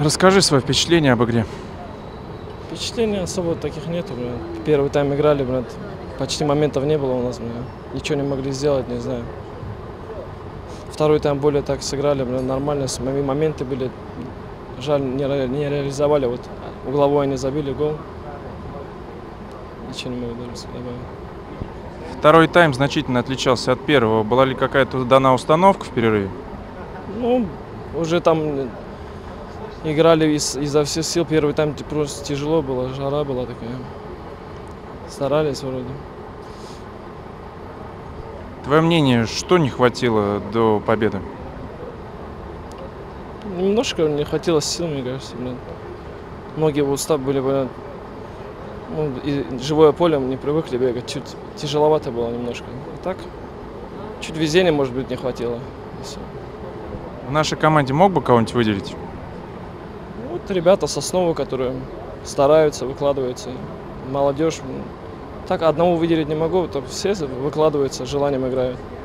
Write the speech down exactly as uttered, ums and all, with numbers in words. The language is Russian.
Расскажи свои впечатления об игре. Впечатлений особо таких нету, блин. Первый тайм играли, блин, почти моментов не было у нас, блин. Ничего не могли сделать, не знаю. Второй тайм более так сыграли, блин, нормально, моменты были. Жаль, не, ре, не реализовали, вот угловой они забили гол. Ничего не могу даже добавить. Второй тайм значительно отличался от первого. Была ли какая-то дана установка в перерыве? Ну, уже там играли из, изо всех сил. Первый тайм просто тяжело было, жара была такая. Старались вроде. Твое мнение, что не хватило до победы? Немножко не хватило сил, мне кажется, блин. Многие устав были, блин, ну, и живое поле не привыкли бегать, чуть тяжеловато было немножко. А так, чуть везения, может быть, не хватило. В нашей команде мог бы кого-нибудь выделить? Вот ребята с основы, которые стараются, выкладываются. Молодежь. Так, одного выделить не могу, то все выкладываются, желанием играют.